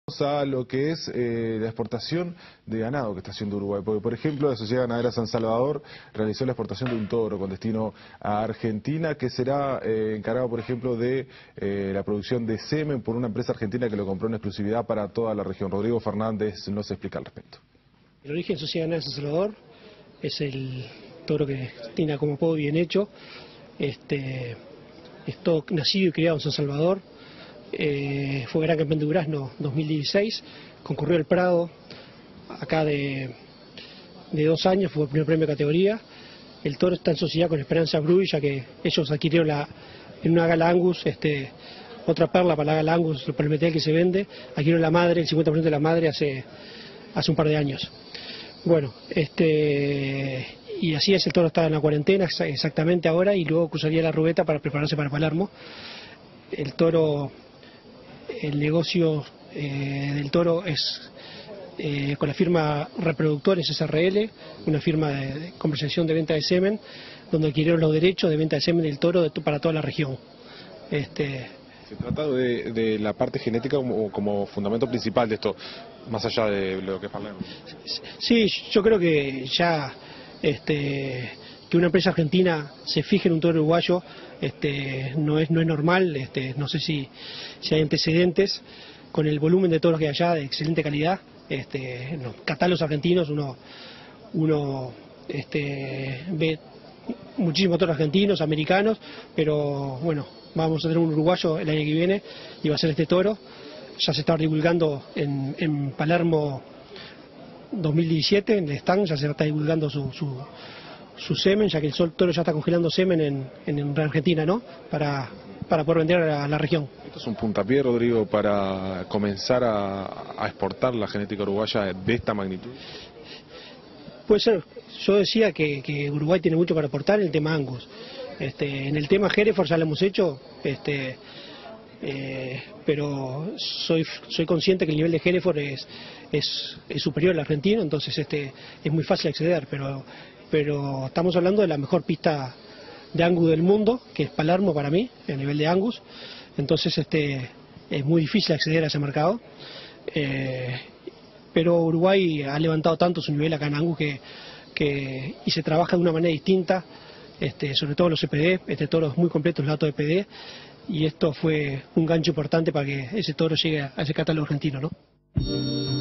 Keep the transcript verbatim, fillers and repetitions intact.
A lo que es eh, la exportación de ganado que está haciendo Uruguay, porque por ejemplo la Sociedad Ganadera San Salvador realizó la exportación de un toro con destino a Argentina, que será eh, encargado por ejemplo de eh, la producción de semen por una empresa argentina que lo compró en exclusividad para toda la región. Rodrigo Fernández nos explica al respecto. El origen de Sociedad Ganadera San Salvador es el toro que tiene como podo bien hecho, este, es todo nacido y criado en San Salvador. Eh, fue gran campeón de Durazno dos mil dieciséis, concurrió al Prado acá de, de dos años, fue el primer premio de categoría. El toro está en sociedad con Esperanza Bruy, ya que ellos adquirieron la, en una gala Angus, este, otra perla para la gala Angus, por el metal que se vende, adquirieron la madre, el cincuenta por ciento de la madre hace, hace un par de años. Bueno, este, y así es, el toro está en la cuarentena exactamente ahora y luego cruzaría la rubeta para prepararse para Palermo. El toro... El negocio eh, del toro es eh, con la firma Reproductores S R L, una firma de, de comercialización de venta de semen, donde adquirieron los derechos de venta de semen del toro de, para toda la región. Este, Se trata de, de la parte genética como, como fundamento principal de esto, más allá de lo que Palermo. Sí, yo creo que ya este, que una empresa argentina se fije en un toro uruguayo este, no es no es normal, este, no sé si, si hay antecedentes con el volumen de toros que hay allá de excelente calidad. Este, en los catálogos argentinos uno uno este, ve muchísimos toros argentinos, americanos, pero bueno, vamos a tener un uruguayo el año que viene y va a ser este toro. Ya se está divulgando en, en Palermo dos mil diecisiete, en el stand ya se está divulgando su, su su semen, ya que el sol toro ya está congelando semen en, en, en Argentina, ¿no? Para, para poder vender a la, a la región. ¿Esto es un puntapié, Rodrigo, para comenzar a, a exportar la genética uruguaya de esta magnitud? Puede ser. Yo decía que, que Uruguay tiene mucho para aportar en el tema Angus. Este, en el tema Hereford ya lo hemos hecho, este, eh, pero soy soy consciente que el nivel de Hereford es, es, es superior al argentino, entonces este, es muy fácil acceder, pero pero estamos hablando de la mejor pista de Angus del mundo, que es Palermo para mí, a nivel de Angus, entonces este es muy difícil acceder a ese mercado, eh, pero Uruguay ha levantado tanto su nivel acá en Angus que, que y se trabaja de una manera distinta, este, sobre todo los C P D, este toro es muy completo, el dato de P D, y esto fue un gancho importante para que ese toro llegue a ese catálogo argentino, ¿no?